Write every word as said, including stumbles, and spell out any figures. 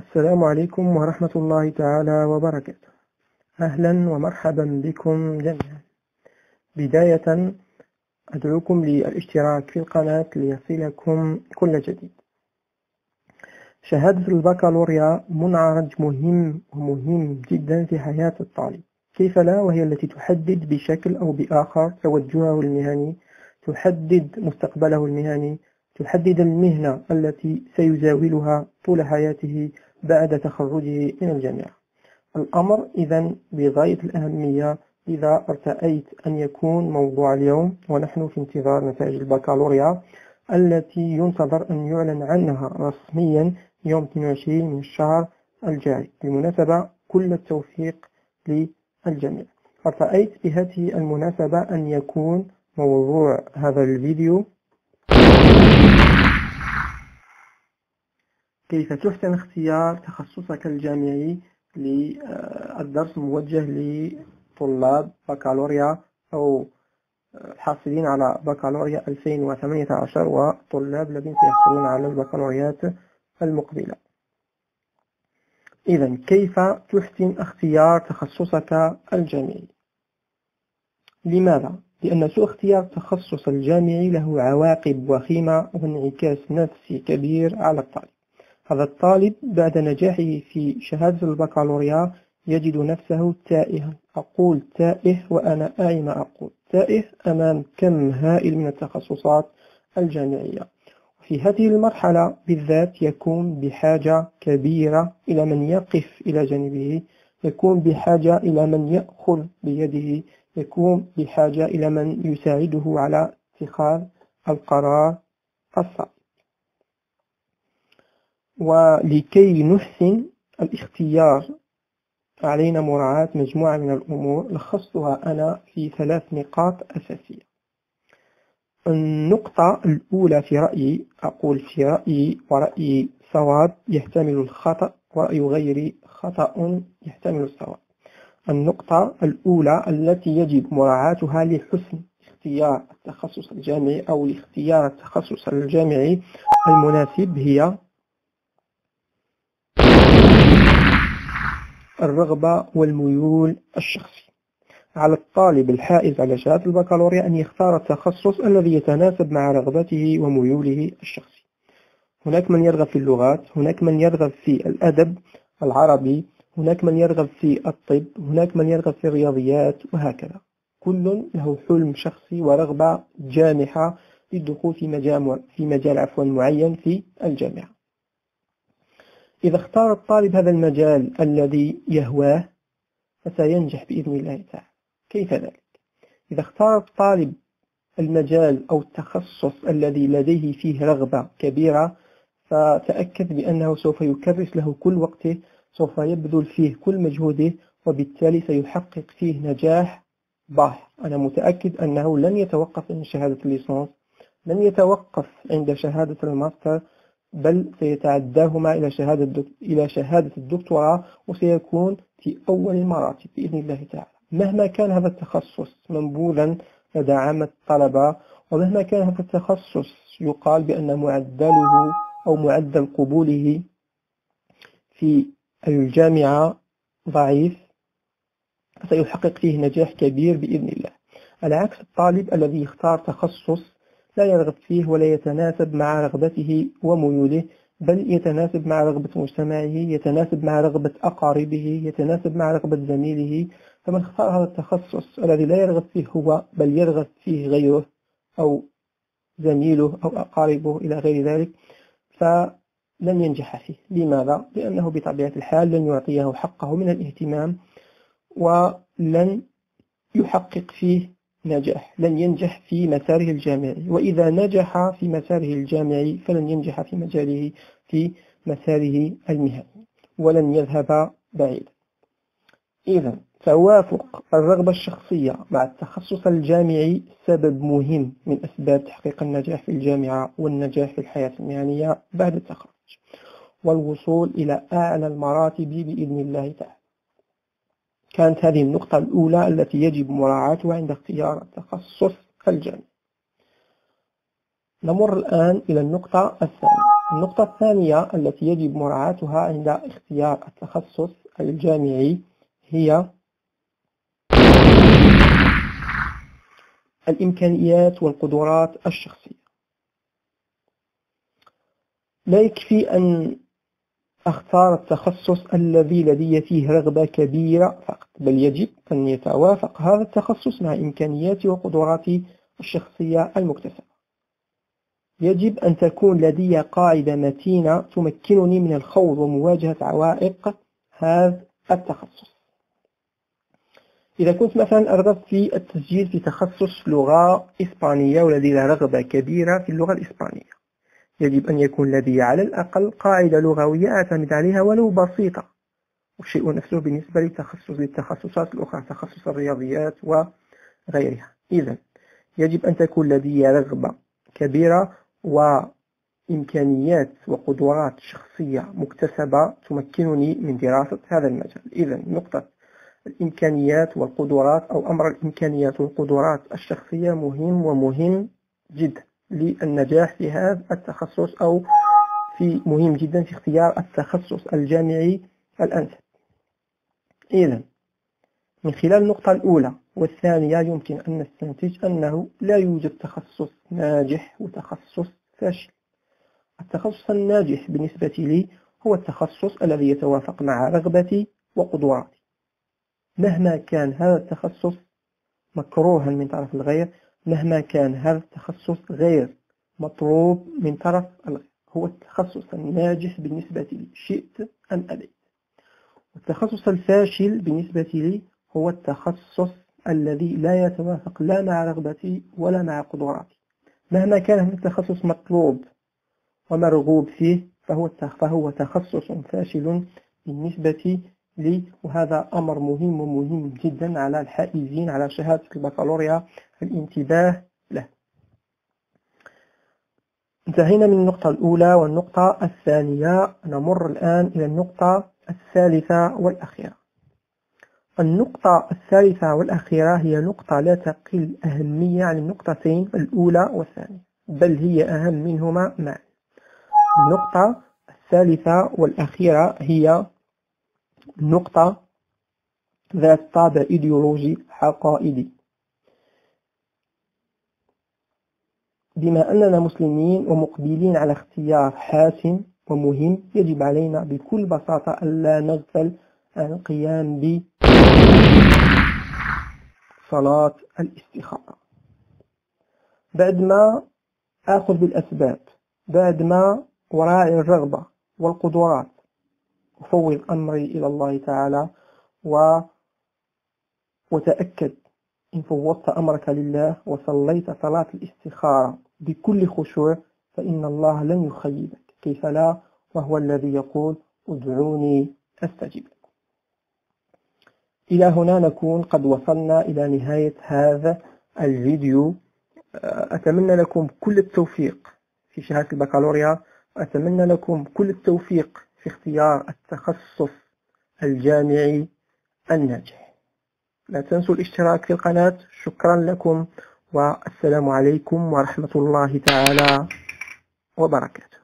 السلام عليكم ورحمة الله تعالى وبركاته. أهلا ومرحبا بكم جميعا. بداية أدعوكم للاشتراك في القناة ليصلكم كل جديد. شهادة البكالوريا منعرج مهم ومهم جدا في حياة الطالب، كيف لا، وهي التي تحدد بشكل أو بآخر توجهه المهني، تحدد مستقبله المهني، تحدد المهنة التي سيزاولها طول حياته بعد تخرجه من الجامعة. الأمر إذن بغاية الأهمية، إذا ارتأيت أن يكون موضوع اليوم ونحن في انتظار نتائج البكالوريا التي ينتظر أن يعلن عنها رسميا يوم اثنين وعشرين من الشهر الجاري. بالمناسبة كل التوفيق للجميع. ارتأيت بهذه المناسبة أن يكون موضوع هذا الفيديو كيف تحسن اختيار تخصصك الجامعي للدرس موجه لطلاب بكالوريا أو الحاصلين على بكالوريا ألفين وثمانية عشر وطلاب الذين سيحصلون على البكالوريات المقبلة. إذن كيف تحسن اختيار تخصصك الجامعي؟ لماذا؟ لأن سوء اختيار التخصص الجامعي له عواقب وخيمة وانعكاس نفسي كبير على الطالب. هذا الطالب بعد نجاحه في شهادة البكالوريا يجد نفسه تائها. أقول تائه وأنا أعي ما أقول، تائه أمام كم هائل من التخصصات الجامعية. في هذه المرحلة بالذات يكون بحاجة كبيرة إلى من يقف إلى جانبه، يكون بحاجة إلى من يأخذ بيده، يكون بحاجة إلى من يساعده على اتخاذ القرار الصحيح. ولكي نحسن الاختيار علينا مراعاة مجموعة من الأمور لخصتها أنا في ثلاث نقاط أساسية. النقطة الأولى في رأيي، أقول في رأيي ورأيي صواب يحتمل الخطأ، ورأي غيري خطأ يحتمل الصواب. النقطة الأولى التي يجب مراعاتها لحسن اختيار التخصص الجامعي أو لاختيار التخصص الجامعي المناسب هي الرغبة والميول الشخصي. على الطالب الحائز على شهادة البكالوريا أن يختار التخصص الذي يتناسب مع رغبته وميوله الشخصي. هناك من يرغب في اللغات، هناك من يرغب في الأدب العربي، هناك من يرغب في الطب، هناك من يرغب في الرياضيات، وهكذا. كل له حلم شخصي ورغبة جامحة للدخول في مجال في مجال عفوا معين في الجامعة. إذا اختار الطالب هذا المجال الذي يهواه فسينجح بإذن الله تعالى. كيف ذلك؟ إذا اختار الطالب المجال أو التخصص الذي لديه فيه رغبة كبيرة فتأكد بأنه سوف يكرس له كل وقته، سوف يبذل فيه كل مجهوده، وبالتالي سيحقق فيه نجاح باهر. أنا متأكد أنه لن يتوقف عند شهادة الليسانس، لن يتوقف عند شهادة الماستر، بل سيتعداهما إلى شهادة إلى شهادة الدكتوراه، وسيكون في أول المراتب بإذن الله تعالى. مهما كان هذا التخصص منبوذا لدى عامة الطلبة، ومهما كان هذا التخصص يقال بأن معدله أو معدل قبوله في الجامعة ضعيف، سيحقق فيه نجاح كبير بإذن الله. على عكس الطالب الذي يختار تخصص لا يرغب فيه ولا يتناسب مع رغبته وميوله، بل يتناسب مع رغبة مجتمعه، يتناسب مع رغبة أقاربه، يتناسب مع رغبة زميله. فمن اختار هذا التخصص الذي لا يرغب فيه هو بل يرغب فيه غيره أو زميله أو أقاربه إلى غير ذلك فلن ينجح فيه. لماذا؟ لأنه بطبيعة الحال لن يعطيه حقه من الاهتمام ولن يحقق فيه نجاح، لن ينجح في مساره الجامعي. وإذا نجح في مساره الجامعي فلن ينجح في مجاله في مساره المهني ولن يذهب بعيدا. إذا توافق الرغبة الشخصية مع التخصص الجامعي سبب مهم من أسباب تحقيق النجاح في الجامعة والنجاح في الحياة المهنية بعد التخرج والوصول إلى أعلى المراتب بإذن الله تعالى. كانت هذه النقطة الأولى التي يجب مراعاتها عند اختيار التخصص الجامعي. نمر الآن إلى النقطة الثانية. النقطة الثانية التي يجب مراعاتها عند اختيار التخصص الجامعي هي الإمكانيات والقدرات الشخصية. لا يكفي أن أختار التخصص الذي لدي فيه رغبة كبيرة فقط، بل يجب أن يتوافق هذا التخصص مع إمكانياتي وقدراتي الشخصية المكتسبة. يجب أن تكون لدي قاعدة متينة تمكنني من الخوض ومواجهة عوائق هذا التخصص. إذا كنت مثلا أرغب في التسجيل في تخصص لغة إسبانية ولدي رغبة كبيرة في اللغة الإسبانية، يجب أن يكون لدي على الأقل قاعدة لغوية أعتمد عليها ولو بسيطة، والشيء نفسه بالنسبة للتخصص للتخصصات الأخرى، تخصص الرياضيات وغيرها. إذن يجب أن تكون لدي رغبة كبيرة وإمكانيات وقدرات شخصية مكتسبة تمكنني من دراسة هذا المجال. إذن نقطة الإمكانيات والقدرات أو أمر الإمكانيات والقدرات الشخصية مهم ومهم جدا للنجاح في هذا التخصص، أو في مهم جدا في اختيار التخصص الجامعي الأنسب. إذن من خلال النقطة الأولى والثانية يمكن أن نستنتج أنه لا يوجد تخصص ناجح وتخصص فاشل. التخصص الناجح بالنسبة لي هو التخصص الذي يتوافق مع رغبتي وقدراتي، مهما كان هذا التخصص مكروها من طرف الغير، مهما كان هذا التخصص غير مطلوب من طرف الغير. هو التخصص الناجح بالنسبة لي شئت أم أبيت. التخصص الفاشل بالنسبة لي هو التخصص الذي لا يتوافق لا مع رغبتي ولا مع قدراتي، مهما كان هذا التخصص مطلوب ومرغوب فيه فهو فهو تخصص فاشل بالنسبة لي. وهذا أمر مهم ومهم جدا على الحائزين على شهادة البكالوريا الانتباه له. انتهينا من النقطة الأولى والنقطة الثانية، نمر الآن إلى النقطة الثالثة والأخيرة. النقطة الثالثة والأخيرة هي نقطة لا تقل أهمية عن النقطتين الأولى والثانية، بل هي أهم منهما معا. النقطة الثالثة والأخيرة هي نقطة ذات طابع إيديولوجي عقائدي. بما أننا مسلمين ومقبلين على اختيار حاسم ومهم، يجب علينا بكل بساطة ألا نغفل عن القيام بصلاة الاستخارة. بعد ما أخذ بالأسباب، بعد ما أراعي الرغبة والقدرات، أفوض أمري إلى الله تعالى و... وتأكد إن فوضت أمرك لله وصليت صلاة الاستخارة بكل خشوع فإن الله لن يخيبك، كيف لا، وهو الذي يقول ادعوني أستجب لكم. إلى هنا نكون قد وصلنا إلى نهاية هذا الفيديو. أتمنى لكم كل التوفيق في شهادة البكالوريا، وأتمنى لكم كل التوفيق في اختيار التخصص الجامعي الناجح. لا تنسوا الاشتراك في القناة. شكرا لكم والسلام عليكم ورحمة الله تعالى وبركاته.